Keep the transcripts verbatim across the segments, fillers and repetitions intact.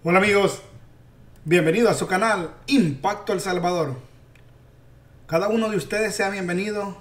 Hola amigos, bienvenido a su canal Impacto El Salvador. Cada uno de ustedes sea bienvenido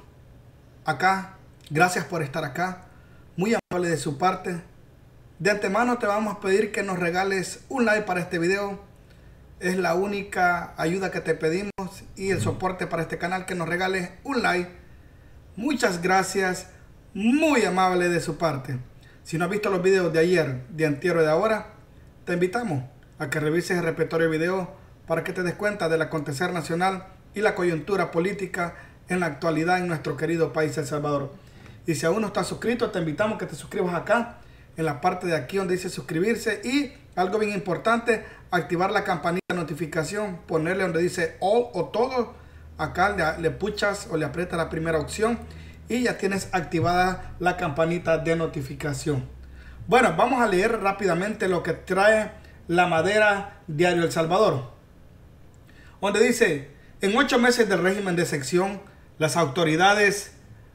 acá. Gracias por estar acá. Muy amable de su parte. De antemano te vamos a pedir que nos regales un like para este video. Es la única ayuda que te pedimos y el soporte para este canal, que nos regales un like. Muchas gracias, muy amable de su parte. Si no has visto los videos de ayer, de antier o de ahora, te invitamos a que revises el repertorio de videos para que te des cuenta del acontecer nacional y la coyuntura política en la actualidad en nuestro querido país El Salvador. Y si aún no estás suscrito, te invitamos a que te suscribas acá, en la parte de aquí donde dice suscribirse, y algo bien importante, activar la campanita de notificación, ponerle donde dice all o todo. Acá le, le puchas o le aprietas la primera opción y ya tienes activada la campanita de notificación. Bueno, vamos a leer rápidamente lo que trae La Madera, Diario El Salvador, donde dice: en ocho meses del régimen de sección, las autoridades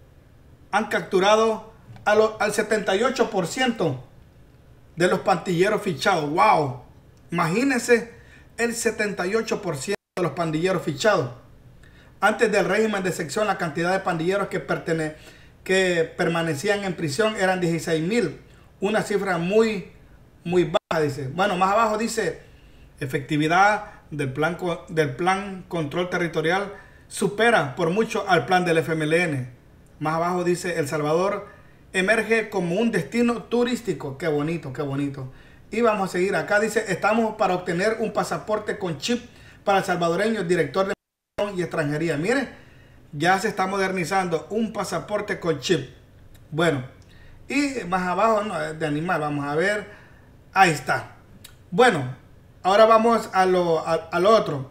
han capturado a lo, al setenta y ocho por ciento de los pandilleros fichados. ¡Wow! Imagínense, el setenta y ocho por ciento de los pandilleros fichados. Antes del régimen de sección, la cantidad de pandilleros que, pertene, que permanecían en prisión eran dieciséis mil. Una cifra muy, muy baja, dice. Bueno, más abajo dice: efectividad del plan, del plan control territorial supera por mucho al plan del F M L N. Más abajo dice: El Salvador emerge como un destino turístico. Qué bonito, qué bonito. Y vamos a seguir acá. Dice: estamos para obtener un pasaporte con chip para el salvadoreño, director de y extranjería. Mire, ya se está modernizando, un pasaporte con chip. Bueno, y más abajo, no, de animal, vamos a ver. Ahí está. Bueno, ahora vamos a lo, a, a lo otro.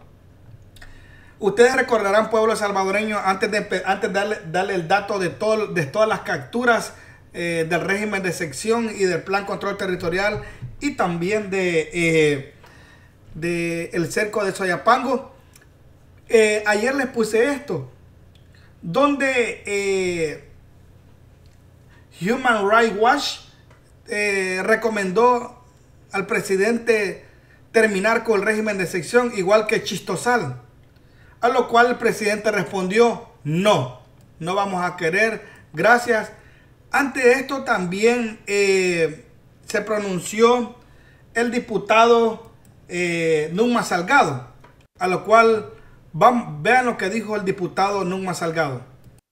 Ustedes recordarán, pueblo salvadoreño, antes de, antes de darle, darle el dato de, todo, de todas las capturas eh, del régimen de sección y del plan control territorial, y también de, eh, de el cerco de Soyapango. Eh, ayer les puse esto, donde eh, Human Rights Watch eh, recomendó al presidente terminar con el régimen de sección, igual que Chistosal. A lo cual el presidente respondió: no, no vamos a querer, gracias. Ante esto también eh, se pronunció el diputado eh, Numa Salgado, a lo cual Vamos, vean lo que dijo el diputado Numa Salgado.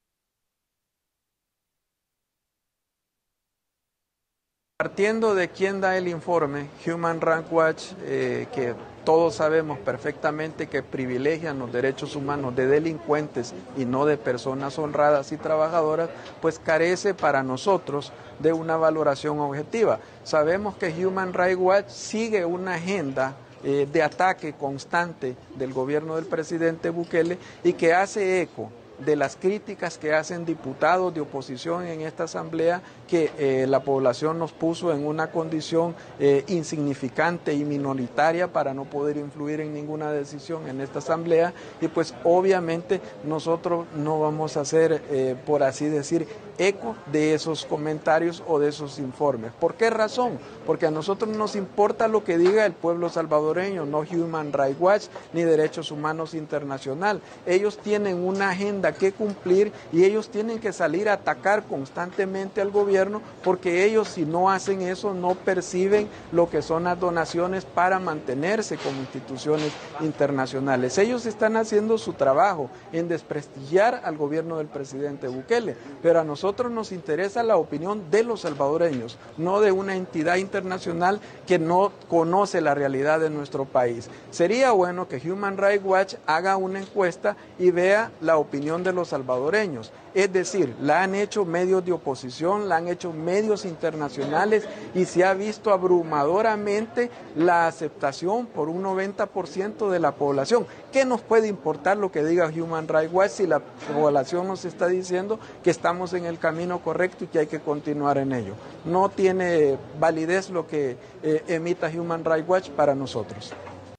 Partiendo de quién da el informe, Human Rights Watch, eh, que todos sabemos perfectamente que privilegian los derechos humanos de delincuentes y no de personas honradas y trabajadoras, pues carece para nosotros de una valoración objetiva. Sabemos que Human Rights Watch sigue una agenda Eh, de ataque constante del gobierno del presidente Bukele y que hace eco de las críticas que hacen diputados de oposición en esta asamblea, que eh, la población nos puso en una condición eh, insignificante y minoritaria para no poder influir en ninguna decisión en esta asamblea, y pues obviamente nosotros no vamos a hacer, eh, por así decir, eco de esos comentarios o de esos informes. ¿Por qué razón? Porque a nosotros nos importa lo que diga el pueblo salvadoreño, no Human Rights Watch ni Derechos Humanos Internacional. Ellos tienen una agenda que cumplir y ellos tienen que salir a atacar constantemente al gobierno, porque ellos, si no hacen eso, no perciben lo que son las donaciones para mantenerse como instituciones internacionales. Ellos están haciendo su trabajo en desprestigiar al gobierno del presidente Bukele, pero a nosotros nos interesa la opinión de los salvadoreños, no de una entidad internacional que no conoce la realidad de nuestro país. Sería bueno que Human Rights Watch haga una encuesta y vea la opinión de los salvadoreños. Es decir, la han hecho medios de oposición, la han hecho medios internacionales, y se ha visto abrumadoramente la aceptación por un noventa por ciento de la población. ¿Qué nos puede importar lo que diga Human Rights Watch si la población nos está diciendo que estamos en el camino correcto y que hay que continuar en ello? No tiene validez lo que eh, emita Human Rights Watch para nosotros.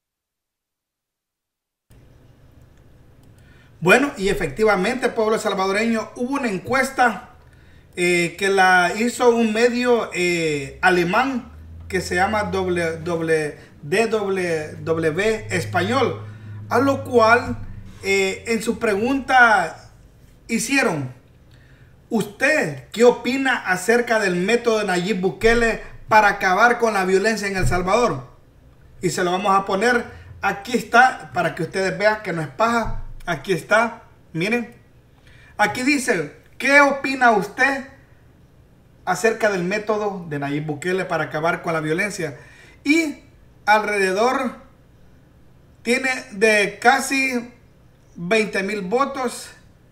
Bueno, y efectivamente, pueblo salvadoreño, hubo una encuesta eh, que la hizo un medio eh, alemán que se llama D W W Español, a lo cual eh, en su pregunta hicieron: ¿usted qué opina acerca del método de Nayib Bukele para acabar con la violencia en El Salvador? Y se lo vamos a poner, aquí está, para que ustedes vean que no es paja. Aquí está, miren, aquí dice: ¿qué opina usted acerca del método de Nayib Bukele para acabar con la violencia? Y alrededor tiene de casi veinte mil votos.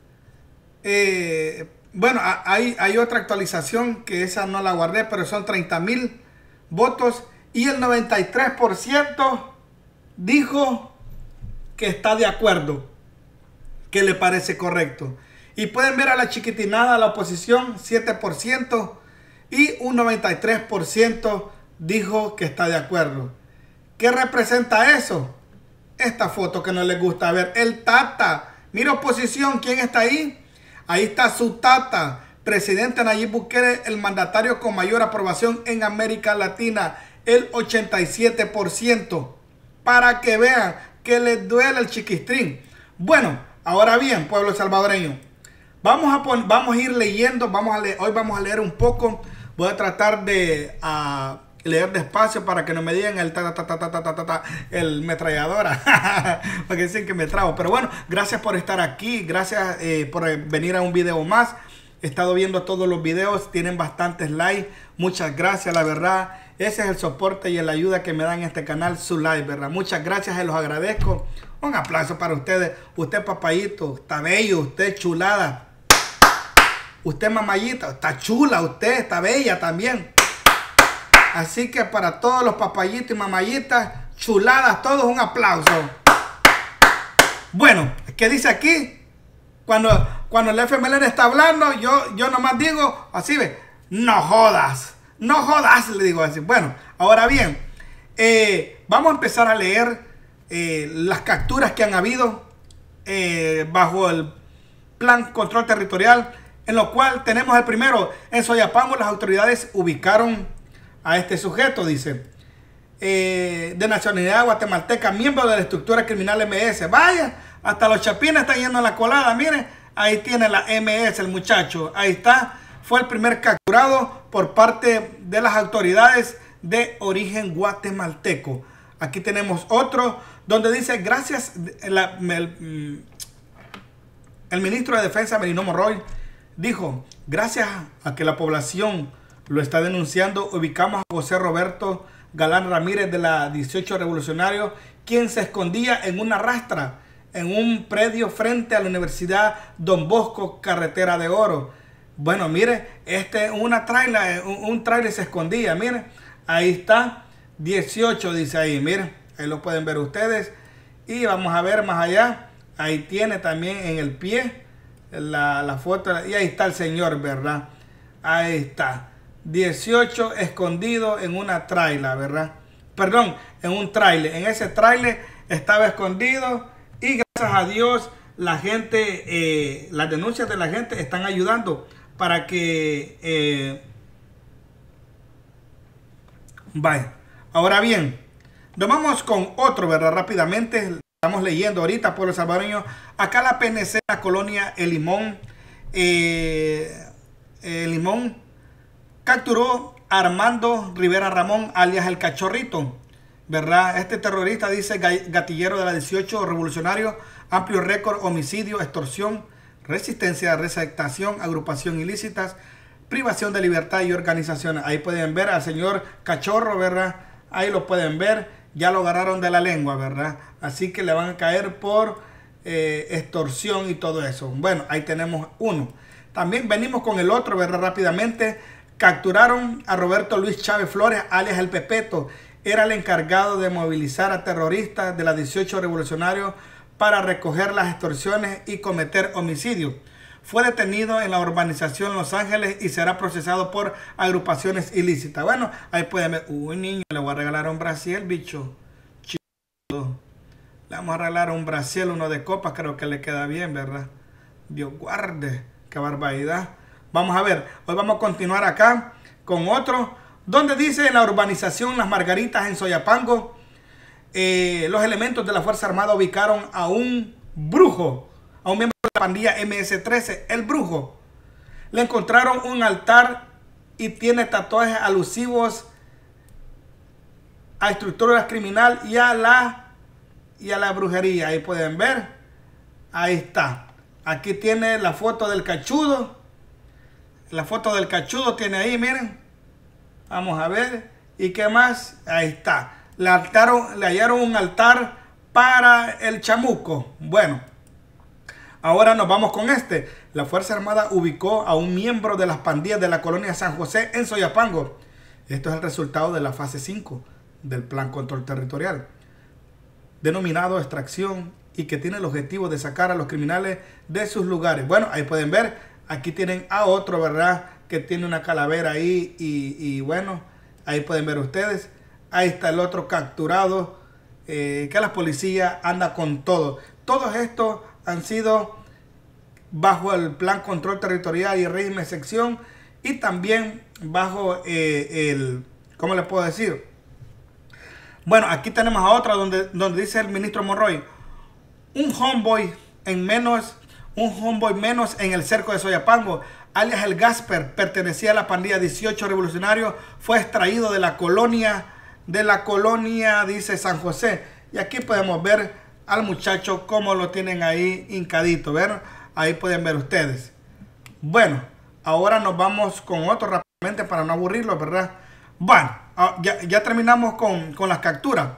Eh, bueno, hay, hay otra actualización que esa no la guardé, pero son treinta mil votos. Y el noventa y tres por ciento dijo que está de acuerdo, que le parece correcto. Y pueden ver a la chiquitinada, la oposición, siete por ciento. Y un noventa y tres por ciento dijo que está de acuerdo. ¿Qué representa eso? Esta foto que no les gusta ver. El Tata. Mira, oposición, ¿quién está ahí? Ahí está su Tata. Presidente Nayib Bukele, el mandatario con mayor aprobación en América Latina. El ochenta y siete por ciento. Para que vean que les duele el chiquistrín. Bueno, ahora bien, pueblo salvadoreño. Vamos a, pon, vamos a ir leyendo. Vamos a leer, hoy vamos a leer un poco. Voy a tratar de uh, leer despacio para que no me digan el ta, ta, ta, ta, ta, ta, ta, ta, el metralladora. Porque dicen que me trago. Pero bueno, gracias por estar aquí. Gracias eh, por venir a un video más. He estado viendo todos los videos. Tienen bastantes likes. Muchas gracias, la verdad. Ese es el soporte y la ayuda que me dan en este canal, su like, ¿verdad? Muchas gracias, se los agradezco. Un aplauso para ustedes. Usted, papayito, está bello. Usted, chulada. Usted, mamayita, está chula. Usted está bella también. Así que para todos los papayitos y mamayitas, chuladas, todos un aplauso. Bueno, ¿qué dice aquí? Cuando, cuando el F M L N está hablando, yo, yo nomás digo, así ve, no jodas. No jodas, le digo así. Bueno, ahora bien, eh, vamos a empezar a leer eh, las capturas que han habido eh, bajo el Plan Control Territorial, en lo cual tenemos el primero. En Soyapango las autoridades ubicaron a este sujeto, dice, eh, de nacionalidad guatemalteca, miembro de la estructura criminal M S. Vaya, hasta los chapines están yendo a la colada. Miren, ahí tiene la M S el muchacho. Ahí está. Fue el primer capturado por parte de las autoridades de origen guatemalteco. Aquí tenemos otro donde dice: gracias, la, el, el ministro de Defensa, Merino Morroy, dijo: gracias a que la población lo está denunciando, ubicamos a José Roberto Galán Ramírez de la dieciocho Revolucionario, quien se escondía en una rastra en un predio frente a la Universidad Don Bosco, Carretera de Oro. Bueno, mire, este una trailer, un, un trailer se escondía, mire, ahí está, dieciocho dice ahí, mire, ahí lo pueden ver ustedes. Y vamos a ver más allá, ahí tiene también en el pie la, la foto, y ahí está el señor, ¿verdad? Ahí está, dieciocho escondido en una trailer, ¿verdad? Perdón, en un trailer, en ese trailer estaba escondido y gracias a Dios la gente, eh, las denuncias de la gente están ayudando para que eh, vaya. Ahora bien, nos vamos con otro, ¿verdad? Rápidamente, estamos leyendo ahorita, pueblo salvadoreño. Acá la P N C, la colonia El Limón, eh, El Limón capturó a Armando Rivera Ramón, alias El Cachorrito, ¿verdad? Este terrorista, dice, gatillero de la dieciocho Revolucionario, amplio récord, homicidio, extorsión, resistencia, receptación, agrupación ilícitas, privación de libertad y organización. Ahí pueden ver al señor Cachorro, ¿verdad? Ahí lo pueden ver, ya lo agarraron de la lengua, ¿verdad? Así que le van a caer por eh, extorsión y todo eso. Bueno, ahí tenemos uno. También venimos con el otro, ¿verdad? Rápidamente, capturaron a Roberto Luis Chávez Flores, alias El Pepeto. Era el encargado de movilizar a terroristas de la dieciocho Revolucionarios para recoger las extorsiones y cometer homicidios. Fue detenido en la urbanización Los Ángeles y será procesado por agrupaciones ilícitas. Bueno, ahí pueden ver. Uy, niño, le voy a regalar un brasiel, bicho. Chido. Le vamos a regalar un brasiel, uno de copas, creo que le queda bien, ¿verdad? Dios guarde, qué barbaridad. Vamos a ver, hoy vamos a continuar acá con otro donde dice en la urbanización Las Margaritas en Soyapango, eh, los elementos de la Fuerza Armada ubicaron a un brujo, a un miembro de la pandilla M S trece, el brujo. Le encontraron un altar y tiene tatuajes alusivos a estructuras criminal y a la y a la brujería. Ahí pueden ver, ahí está. Aquí tiene la foto del cachudo, la foto del cachudo tiene ahí, miren. Vamos a ver. ¿Y qué más? Ahí está. Le, altaron, le hallaron un altar para el chamuco. Bueno, ahora nos vamos con este. La Fuerza Armada ubicó a un miembro de las pandillas de la colonia San José en Soyapango. Esto es el resultado de la fase cinco del Plan Control Territorial, denominado extracción, y que tiene el objetivo de sacar a los criminales de sus lugares. Bueno, ahí pueden ver. Aquí tienen a otro, ¿verdad?, que tiene una calavera ahí y, y bueno, ahí pueden ver ustedes. Ahí está el otro capturado, eh, que la policía anda con todo. Todos estos han sido bajo el Plan Control Territorial y régimen de sección, y también bajo eh, el, ¿cómo le puedo decir? Bueno, aquí tenemos a otra donde, donde dice el ministro Monroy, un homeboy en menos, un homeboy menos en el cerco de Soyapango, alias el Gasper, pertenecía a la pandilla dieciocho Revolucionarios, fue extraído de la colonia, de la colonia, dice San José. Y aquí podemos ver al muchacho como lo tienen ahí hincadito, ¿ver? Ahí pueden ver ustedes. Bueno, ahora nos vamos con otro rápidamente para no aburrirlo, ¿verdad? Bueno, ya, ya terminamos con, con las capturas.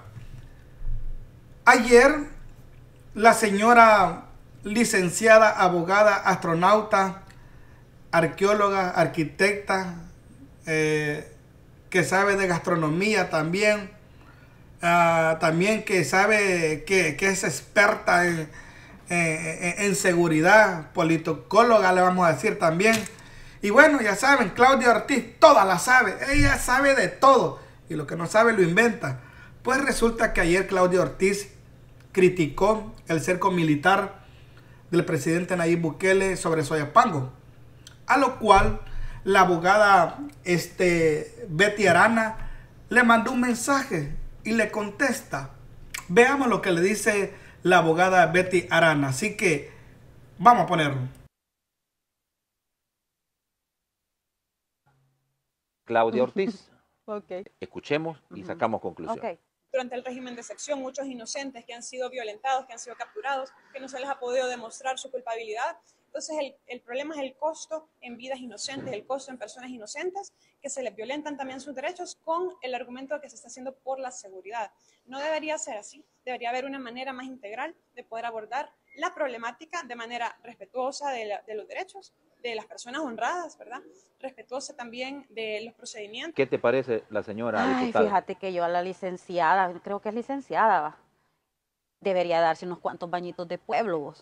Ayer, la señora licenciada, abogada, astronauta, arqueóloga, arquitecta, eh, que sabe de gastronomía también, uh, también que sabe que, que es experta en, en, en seguridad, politóloga le vamos a decir también. Y bueno, ya saben, Claudia Ortiz, toda la sabe, ella sabe de todo, y lo que no sabe lo inventa. Pues resulta que ayer Claudia Ortiz criticó el cerco militar del presidente Nayib Bukele sobre Soyapango, a lo cual la abogada este, Betty Arana le mandó un mensaje y le contesta. Veamos lo que le dice la abogada Betty Arana. Así que vamos a ponerlo. Claudia Ortiz. Okay. Escuchemos y sacamos conclusión. Okay. Durante el régimen de sección, muchos inocentes que han sido violentados, que han sido capturados, que no se les ha podido demostrar su culpabilidad. Entonces, el, el problema es el costo en vidas inocentes, el costo en personas inocentes, que se les violentan también sus derechos con el argumento de que se está haciendo por la seguridad. No debería ser así. Debería haber una manera más integral de poder abordar la problemática de manera respetuosa de, la, de los derechos de las personas honradas, ¿verdad? Respetuosa también de los procedimientos. ¿Qué te parece la señora Ay, diputada? fíjate que yo a la licenciada, creo que es licenciada, va, debería darse unos cuantos bañitos de pueblo, vos.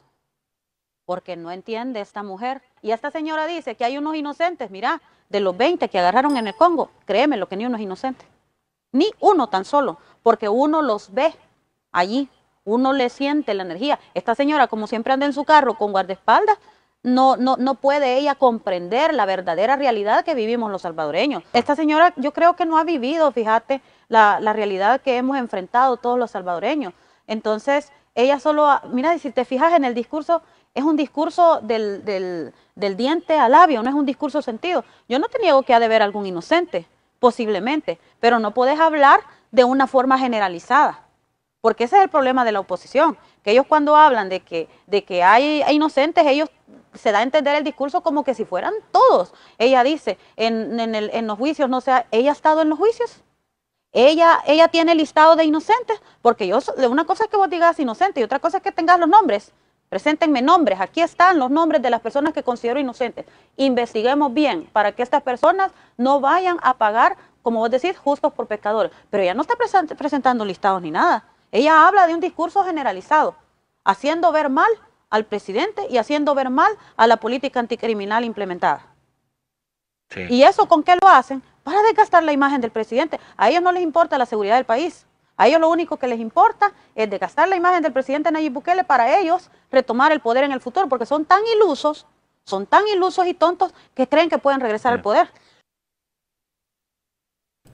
Porque no entiende esta mujer. Y esta señora dice que hay unos inocentes, mira, de los veinte que agarraron en el Congo, créeme lo que ni uno es inocente. Ni uno tan solo, porque uno los ve allí, uno le siente la energía. Esta señora, como siempre anda en su carro con guardaespaldas, no, no, no puede ella comprender la verdadera realidad que vivimos los salvadoreños. Esta señora yo creo que no ha vivido, fíjate, la, la realidad que hemos enfrentado todos los salvadoreños. Entonces, ella solo, mira, si te fijas en el discurso, es un discurso del, del, del diente al labio, no es un discurso sentido. Yo no te niego que ha de haber algún inocente, posiblemente, pero no puedes hablar de una forma generalizada, porque ese es el problema de la oposición, que ellos cuando hablan de que, de que hay, hay inocentes, ellos se da a entender el discurso como que si fueran todos. Ella dice, en, en, el, en los juicios, no sé, ¿ella ha estado en los juicios? Ella, ella tiene listado de inocentes, porque yo, una cosa es que vos digas inocente y otra cosa es que tengas los nombres. Preséntenme nombres, aquí están los nombres de las personas que considero inocentes. Investiguemos bien para que estas personas no vayan a pagar, como vos decís, justos por pecadores. Pero ella no está presentando listados ni nada. Ella habla de un discurso generalizado, haciendo ver mal al presidente y haciendo ver mal a la política anticriminal implementada. Sí. ¿Y eso con qué lo hacen? Para desgastar la imagen del presidente. A ellos no les importa la seguridad del país. A ellos lo único que les importa es desgastar la imagen del presidente Nayib Bukele para ellos retomar el poder en el futuro, porque son tan ilusos, son tan ilusos y tontos que creen que pueden regresar sí. al poder.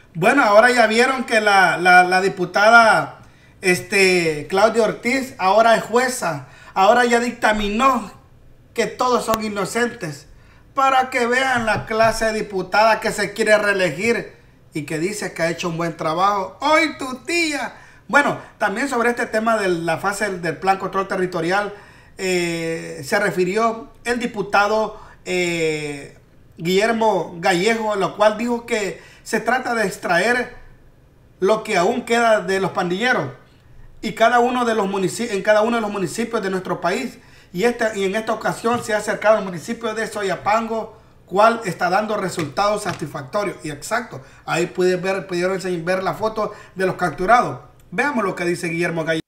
Bueno, ahora ya vieron que la, la, la diputada este, Claudia Ortiz ahora es jueza. Ahora ya dictaminó que todos son inocentes. Para que vean la clase de diputada que se quiere reelegir y que dice que ha hecho un buen trabajo. ¡Hoy tu tía! Bueno, también sobre este tema de la fase del, del plan control territorial eh, se refirió el diputado eh, Guillermo Gallejo, lo cual dijo que se trata de extraer lo que aún queda de los pandilleros y cada uno de los municipios, en cada uno de los municipios de nuestro país. Y, este, y en esta ocasión se ha acercado al municipio de Soyapango, cual está dando resultados satisfactorios. Y exacto, ahí pueden ver, pudieron ver la foto de los capturados. Veamos lo que dice Guillermo Gallejo.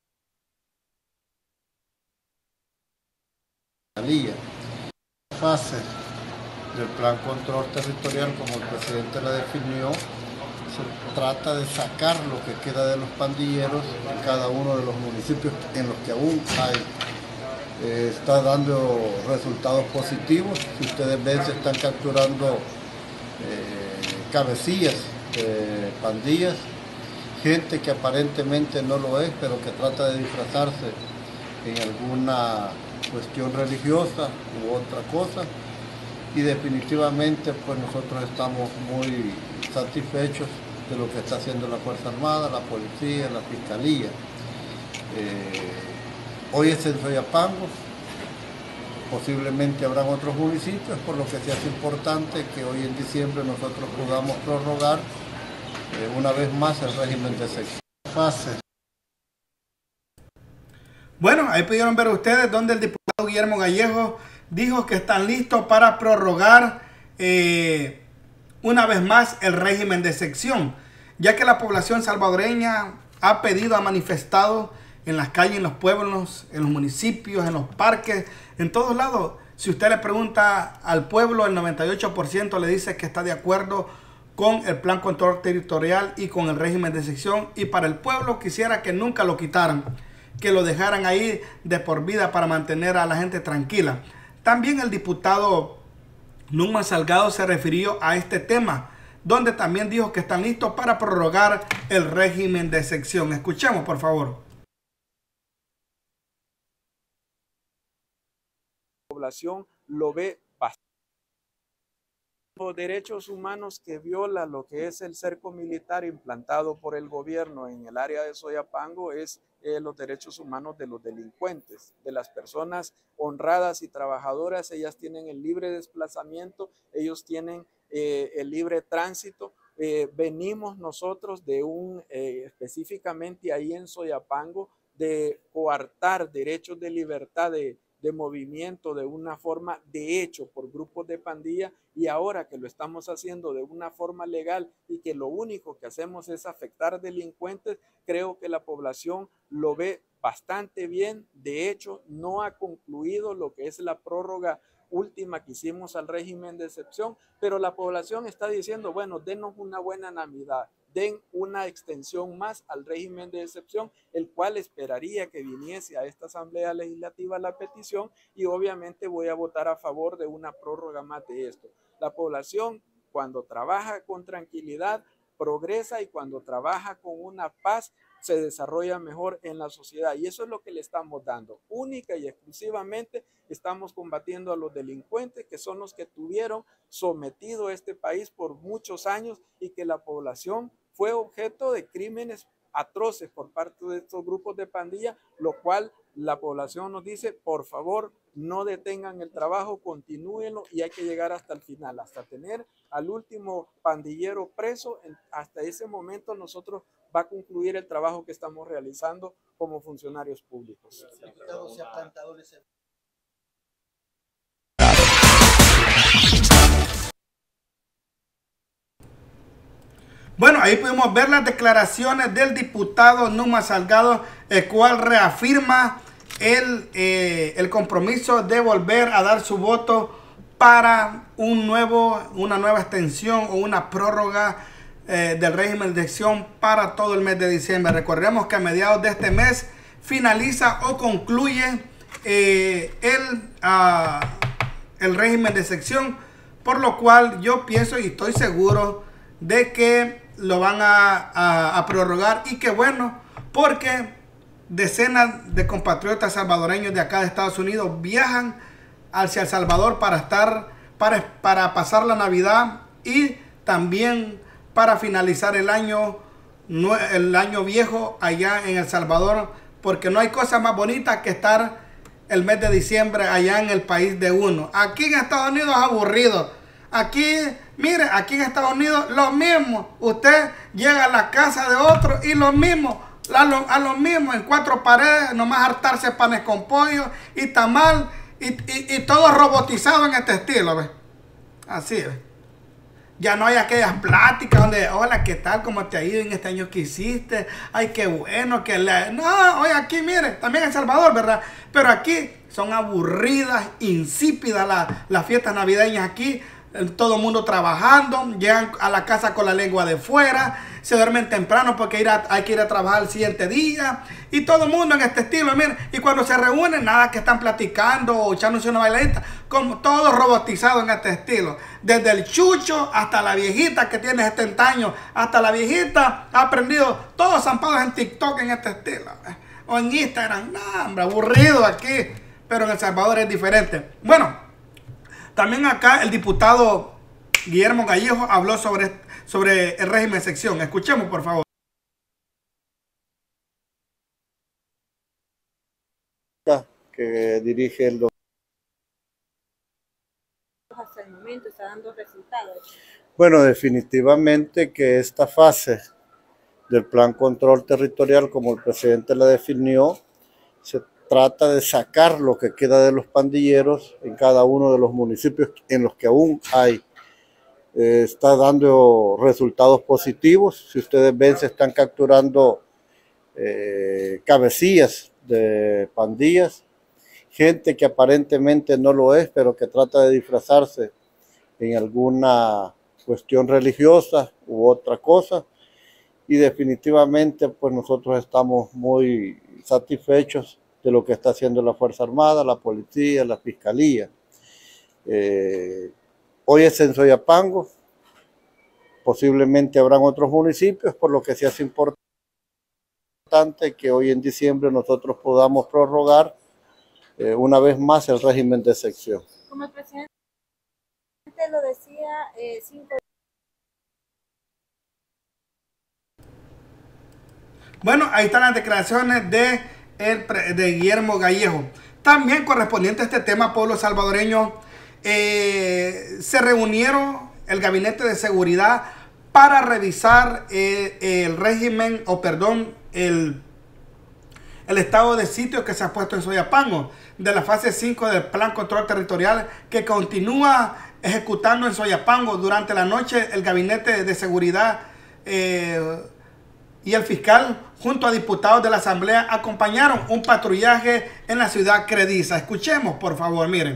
La fase del plan control territorial, como el presidente la definió, se trata de sacar lo que queda de los pandilleros en cada uno de los municipios en los que aún hay. Eh, está dando resultados positivos. Si ustedes ven, se están capturando eh, cabecillas de pandillas, gente que aparentemente no lo es, pero que trata de disfrazarse en alguna cuestión religiosa u otra cosa. Y definitivamente pues nosotros estamos muy satisfechos de lo que está haciendo la Fuerza Armada, la Policía, la Fiscalía. Eh, Hoy es en Soyapango, posiblemente habrán otros municipios, por lo que se hace importante que hoy en diciembre nosotros podamos prorrogar eh, una vez más el régimen de sección. Fase. Bueno, ahí pudieron ver ustedes donde el diputado Guillermo Gallejo dijo que están listos para prorrogar eh, una vez más el régimen de sección, ya que la población salvadoreña ha pedido, ha manifestado en las calles, en los pueblos, en los municipios, en los parques, en todos lados. Si usted le pregunta al pueblo, el noventa y ocho por ciento le dice que está de acuerdo con el plan control territorial y con el régimen de sección. Y para el pueblo quisiera que nunca lo quitaran, que lo dejaran ahí de por vida para mantener a la gente tranquila. También el diputado Numa Salgado se refirió a este tema, donde también dijo que están listos para prorrogar el régimen de sección. Escuchemos, por favor. Población lo ve bastante. Los derechos humanos que viola lo que es el cerco militar implantado por el gobierno en el área de Soyapango es eh, los derechos humanos de los delincuentes, de las personas honradas y trabajadoras. Ellas tienen el libre desplazamiento, ellos tienen eh, el libre tránsito. Eh, venimos nosotros de un, eh, específicamente ahí en Soyapango, de coartar derechos de libertad de de movimiento de una forma de hecho por grupos de pandilla, y ahora que lo estamos haciendo de una forma legal y que lo único que hacemos es afectar delincuentes, creo que la población lo ve bastante bien. De hecho, no ha concluido lo que es la prórroga última que hicimos al régimen de excepción, pero la población está diciendo, bueno, denos una buena Navidad, den una extensión más al régimen de excepción, el cual esperaría que viniese a esta Asamblea Legislativa la petición, y obviamente voy a votar a favor de una prórroga más de esto. La población, cuando trabaja con tranquilidad, progresa, y cuando trabaja con una paz, se desarrolla mejor en la sociedad, y eso es lo que le estamos dando. Única y exclusivamente estamos combatiendo a los delincuentes, que son los que tuvieron sometido a este país por muchos años, y que la población fue objeto de crímenes atroces por parte de estos grupos de pandilla, lo cual la población nos dice, por favor, no detengan el trabajo, continúenlo, y hay que llegar hasta el final, hasta tener al último pandillero preso. Hasta ese momento nosotros va a concluir el trabajo que estamos realizando como funcionarios públicos. Bueno, ahí pudimos ver las declaraciones del diputado Numa Salgado, el cual reafirma el, eh, el compromiso de volver a dar su voto para un nuevo, una nueva extensión o una prórroga eh, del régimen de excepción para todo el mes de diciembre. Recordemos que a mediados de este mes finaliza o concluye eh, el, uh, el régimen de excepción, por lo cual yo pienso y estoy seguro de que lo van a, a, a prorrogar, y qué bueno, porque decenas de compatriotas salvadoreños de acá de Estados Unidos viajan hacia El Salvador para estar, para, para pasar la Navidad y también para finalizar el año, el año viejo allá en El Salvador, porque no hay cosa más bonita que estar el mes de diciembre allá en el país de uno. Aquí en Estados Unidos es aburrido. Aquí, mire, aquí en Estados Unidos lo mismo. Usted llega a la casa de otro y lo mismo, a lo, a lo mismo, en cuatro paredes, nomás hartarse panes con pollo y tamal y, y, y todo robotizado en este estilo, ¿ves? Así es. Ya no hay aquellas pláticas donde, hola, ¿qué tal? ¿Cómo te ha ido en este año que hiciste? Ay, qué bueno que le... No, oye, aquí, mire, también en El Salvador, ¿verdad? Pero aquí son aburridas, insípidas la, las fiestas navideñas aquí. Todo el mundo trabajando, llegan a la casa con la lengua de fuera, se duermen temprano porque ir a, hay que ir a trabajar el siguiente día, y todo el mundo en este estilo, miren, y cuando se reúnen, nada que están platicando o echándose una bailadita, como todo robotizado en este estilo, desde el chucho hasta la viejita que tiene setenta años, hasta la viejita ha aprendido todos zampados en TikTok en este estilo, o en Instagram. No, hombre, aburrido aquí, pero en El Salvador es diferente. Bueno, también acá el diputado Guillermo Gallejo habló sobre, sobre el régimen de sección. Escuchemos, por favor. Que dirige el doctor. Hasta el momento está dando resultados. Bueno, definitivamente que esta fase del plan control territorial, como el presidente la definió, se trata de sacar lo que queda de los pandilleros en cada uno de los municipios en los que aún hay. Eh, está dando resultados positivos. Si ustedes ven, se están capturando eh, cabecillas de pandillas, gente que aparentemente no lo es, pero que trata de disfrazarse en alguna cuestión religiosa u otra cosa. Y definitivamente pues nosotros estamos muy satisfechos de lo que está haciendo la Fuerza Armada, la Policía, la Fiscalía. Eh, hoy es en Soyapango, posiblemente habrán otros municipios, por lo que se hace importante que hoy en diciembre nosotros podamos prorrogar eh, una vez más el régimen de sección. Como el presidente lo decía, eh, cinco... Bueno, ahí están las declaraciones de El, de Guillermo Gallejo. También correspondiente a este tema, pueblo salvadoreño, eh, se reunieron el gabinete de seguridad para revisar eh, el régimen, o perdón, el, el estado de sitio que se ha puesto en Soyapango, de la fase cinco del plan control territorial que continúa ejecutando en Soyapango. Durante la noche, el gabinete de seguridad eh, y el fiscal, junto a diputados de la Asamblea, acompañaron un patrullaje en la ciudad crediza. Escuchemos, por favor, miren.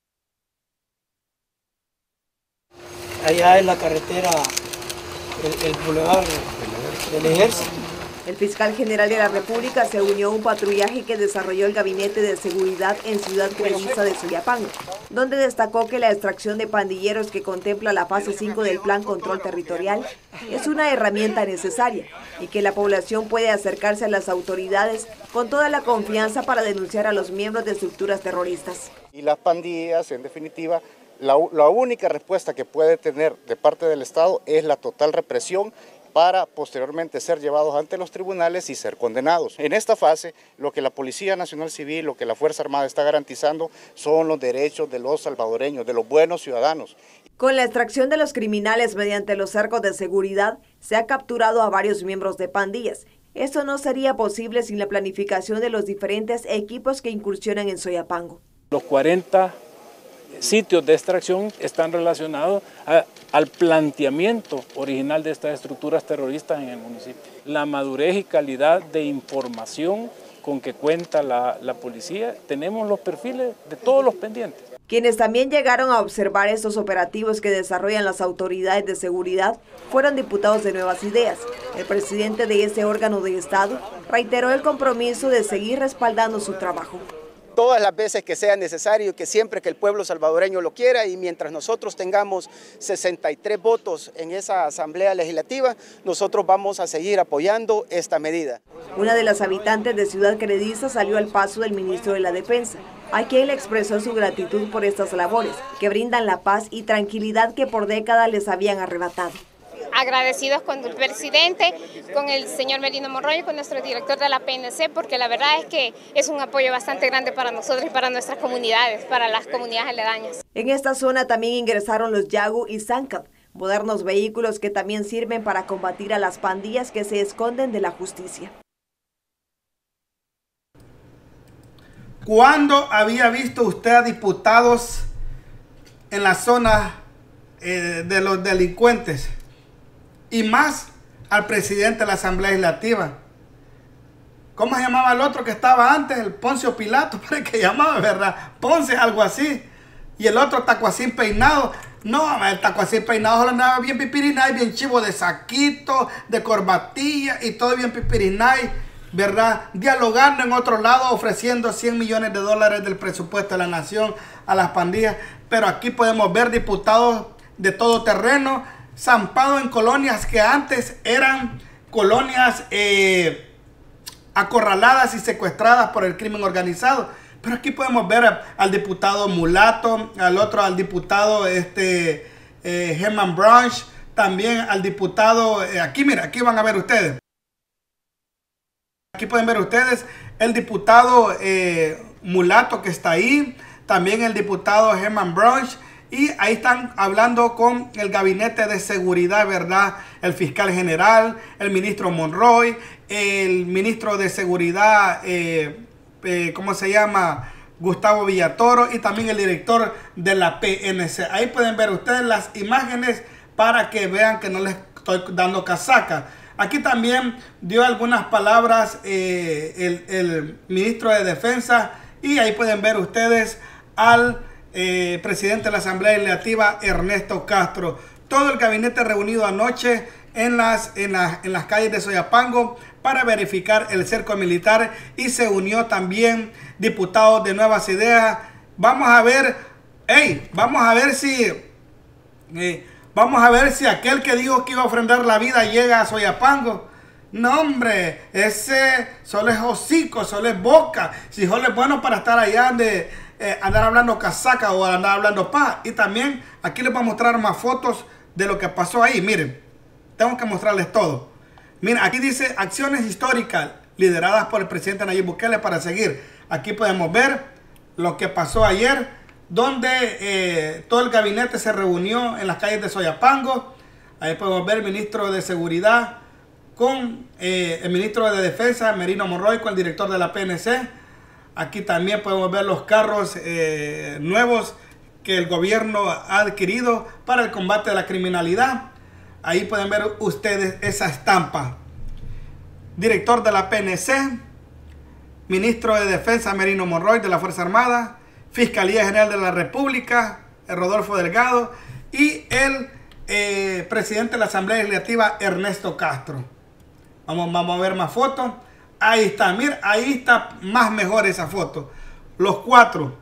Allá en la carretera, el, el boulevard del Ejército. El fiscal general de la República se unió a un patrullaje que desarrolló el Gabinete de Seguridad en Ciudad Crediza de Soyapango, donde destacó que la extracción de pandilleros que contempla la fase cinco del Plan Control Territorial es una herramienta necesaria y que la población puede acercarse a las autoridades con toda la confianza para denunciar a los miembros de estructuras terroristas. Y las pandillas, en definitiva, la, la única respuesta que puede tener de parte del Estado es la total represión, para posteriormente ser llevados ante los tribunales y ser condenados. En esta fase, lo que la Policía Nacional Civil, lo que la Fuerza Armada está garantizando son los derechos de los salvadoreños, de los buenos ciudadanos. Con la extracción de los criminales mediante los cercos de seguridad, se ha capturado a varios miembros de pandillas. Esto no sería posible sin la planificación de los diferentes equipos que incursionan en Soyapango. Los cuarenta sitios de extracción están relacionados a, al planteamiento original de estas estructuras terroristas en el municipio. La madurez y calidad de información con que cuenta la, la policía, tenemos los perfiles de todos los pendientes. Quienes también llegaron a observar estos operativos que desarrollan las autoridades de seguridad fueron diputados de Nuevas Ideas. El presidente de ese órgano de Estado reiteró el compromiso de seguir respaldando su trabajo. todas las veces que sea necesario y que siempre que el pueblo salvadoreño lo quiera, y mientras nosotros tengamos sesenta y tres votos en esa asamblea legislativa, nosotros vamos a seguir apoyando esta medida. Una de las habitantes de Ciudad Credista salió al paso del ministro de la Defensa, a quien le expresó su gratitud por estas labores, que brindan la paz y tranquilidad que por décadas les habían arrebatado. Agradecidos con el presidente, con el señor Merino Monroy y con nuestro director de la P N C, porque la verdad es que es un apoyo bastante grande para nosotros y para nuestras comunidades, para las comunidades aledañas. En esta zona también ingresaron los Yagu y Zancat, modernos vehículos que también sirven para combatir a las pandillas que se esconden de la justicia. ¿Cuándo había visto usted a diputados en la zona eh, de los delincuentes? Y más al presidente de la Asamblea Legislativa. ¿Cómo se llamaba el otro que estaba antes? El Poncio Pilato, parece que llamaba, ¿verdad? Ponce, algo así. Y el otro Tacuacín peinado. No, el Tacuacín peinado solo andaba bien pipirinay, bien chivo de saquito, de corbatilla y todo bien pipirinay, ¿verdad? Dialogando en otro lado, ofreciendo cien millones de dólares del presupuesto de la nación a las pandillas. Pero aquí podemos ver diputados de todo terreno, zampados en colonias que antes eran colonias eh, acorraladas y secuestradas por el crimen organizado. Pero aquí podemos ver a, al diputado Mulato, al otro, al diputado este, eh, Herman Branch, también al diputado, eh, aquí mira, aquí van a ver ustedes. Aquí pueden ver ustedes el diputado eh, Mulato que está ahí, también el diputado Herman Branch. Y ahí están hablando con el gabinete de seguridad, ¿verdad? El fiscal general, el ministro Monroy, el ministro de seguridad, eh, eh, ¿cómo se llama? Gustavo Villatoro, y también el director de la P N C. Ahí pueden ver ustedes las imágenes para que vean que no les estoy dando casaca. Aquí también dio algunas palabras eh, el, el ministro de Defensa, y ahí pueden ver ustedes al Eh, presidente de la Asamblea Legislativa, Ernesto Castro. Todo el gabinete reunido anoche en las, en, la, en las calles de Soyapango para verificar el cerco militar, y se unió también diputados de Nuevas Ideas. Vamos a ver, hey, vamos a ver si, eh, vamos a ver si aquel que dijo que iba a ofrendar la vida llega a Soyapango. No, hombre, ese solo es hocico, solo es boca. Si solo es bueno para estar allá de Eh, andar hablando casaca o andar hablando paz. Y también aquí les voy a mostrar más fotos de lo que pasó ahí. Miren, tengo que mostrarles todo. Miren, aquí dice acciones históricas lideradas por el presidente Nayib Bukele para seguir. Aquí podemos ver lo que pasó ayer, donde eh, todo el gabinete se reunió en las calles de Soyapango. Ahí podemos ver el ministro de Seguridad con eh, el ministro de Defensa, Merino Monroy, con el director de la P N C. Aquí también podemos ver los carros eh, nuevos que el gobierno ha adquirido para el combate de la criminalidad. Ahí pueden ver ustedes esa estampa. Director de la P N C, ministro de Defensa Merino Monroy de la Fuerza Armada, Fiscalía General de la República, Rodolfo Delgado, y el eh, presidente de la Asamblea Legislativa, Ernesto Castro. Vamos, vamos a ver más fotos. Ahí está, mira, ahí está más mejor esa foto. Los cuatro.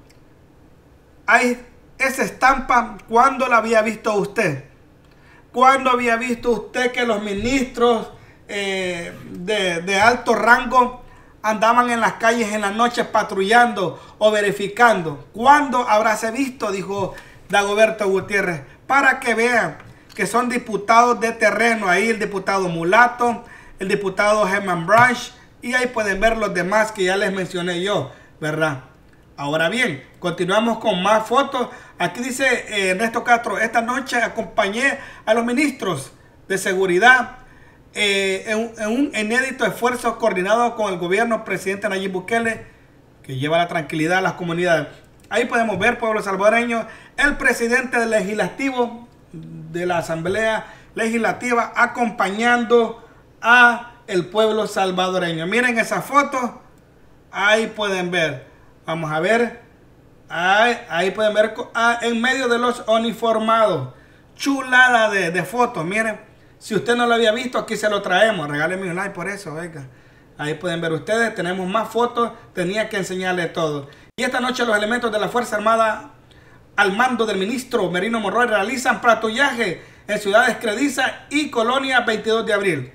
Ahí, esa estampa, ¿cuándo la había visto usted? ¿Cuándo había visto usted que los ministros eh, de, de alto rango andaban en las calles en las noches patrullando o verificando? ¿Cuándo habráse visto? Dijo Dagoberto Gutiérrez. Para que vean que son diputados de terreno. Ahí el diputado Mulato, el diputado Herman Branch. Y ahí pueden ver los demás que ya les mencioné yo, ¿verdad? Ahora bien, continuamos con más fotos. Aquí dice eh, Ernesto Castro: esta noche acompañé a los ministros de seguridad eh, en, en un inédito esfuerzo coordinado con el gobierno presidente Nayib Bukele, que lleva la tranquilidad a las comunidades. Ahí podemos ver, pueblo salvadoreño, el presidente del legislativo de la Asamblea Legislativa acompañando a el pueblo salvadoreño. Miren esa foto. Ahí pueden ver. Vamos a ver. Ahí, ahí pueden ver ah, en medio de los uniformados. Chulada de, de fotos. Miren. Si usted no lo había visto, aquí se lo traemos. Regálenme un like por eso. Venga. Ahí pueden ver ustedes. Tenemos más fotos. Tenía que enseñarles todo. Y esta noche los elementos de la Fuerza Armada al mando del ministro Merino Monroy realizan patrullaje en ciudades Crediza y Colonia veintidós de abril.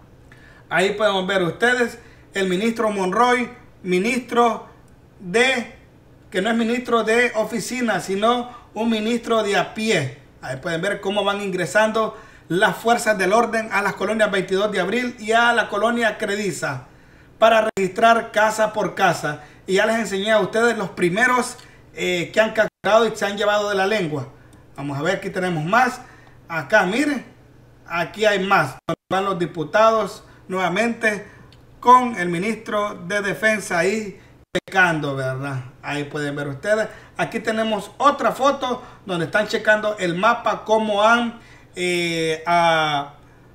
Ahí pueden ver ustedes el ministro Monroy, ministro de, que no es ministro de oficina, sino un ministro de a pie. Ahí pueden ver cómo van ingresando las fuerzas del orden a las colonias veintidós de abril y a la colonia Crediza para registrar casa por casa. Y ya les enseñé a ustedes los primeros eh, que han capturado y se han llevado de la lengua. Vamos a ver, aquí tenemos más. Acá, miren, aquí hay más. Van los diputados nuevamente con el ministro de Defensa ahí checando, ¿verdad? Ahí pueden ver ustedes. Aquí tenemos otra foto donde están checando el mapa, cómo han, eh, a,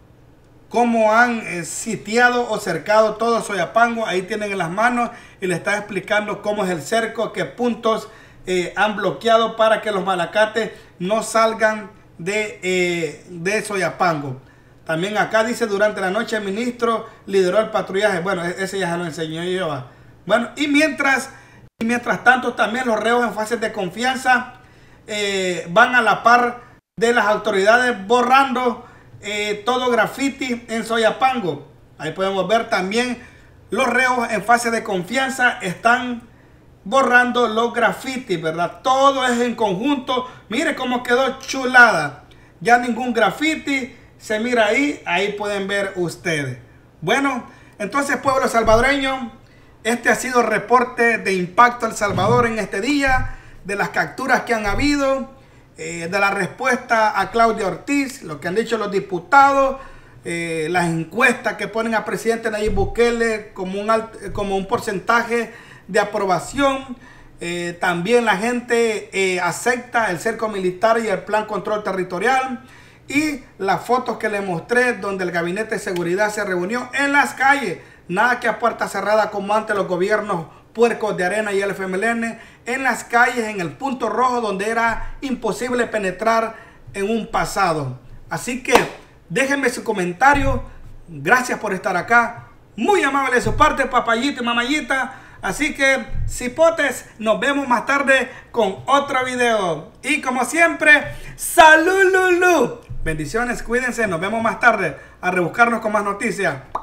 cómo han eh, sitiado o cercado todo Soyapango. Ahí tienen en las manos y le están explicando cómo es el cerco, qué puntos eh, han bloqueado para que los malacates no salgan de, eh, de Soyapango. También acá dice, durante la noche el ministro lideró el patrullaje. Bueno, ese ya se lo enseñó yo. Bueno, y mientras, y mientras tanto también los reos en fases de confianza eh, van a la par de las autoridades borrando eh, todo graffiti en Soyapango. Ahí podemos ver también los reos en fase de confianza están borrando los grafitis, ¿verdad? Todo es en conjunto. Mire cómo quedó chulada. Ya ningún grafiti se mira ahí. Ahí pueden ver ustedes. Bueno, entonces, pueblo salvadoreño, este ha sido el reporte de Impacto El Salvador en este día, de las capturas que han habido, eh, de la respuesta a Claudia Ortiz, lo que han dicho los diputados, eh, las encuestas que ponen al presidente Nayib Bukele como un, alt, como un porcentaje de aprobación. Eh, también la gente eh, acepta el cerco militar y el plan control territorial. Y las fotos que les mostré donde el gabinete de seguridad se reunió en las calles. Nada que a puerta cerrada como antes los gobiernos puercos de Arena y el F M L N. En las calles, en el punto rojo donde era imposible penetrar en un pasado. Así que déjenme su comentario. Gracias por estar acá. Muy amable de su parte, papayita y mamayita. Así que, cipotes, nos vemos más tarde con otro video. Y como siempre, ¡salud, Lulu! Bendiciones, cuídense, nos vemos más tarde a rebuscarnos con más noticias.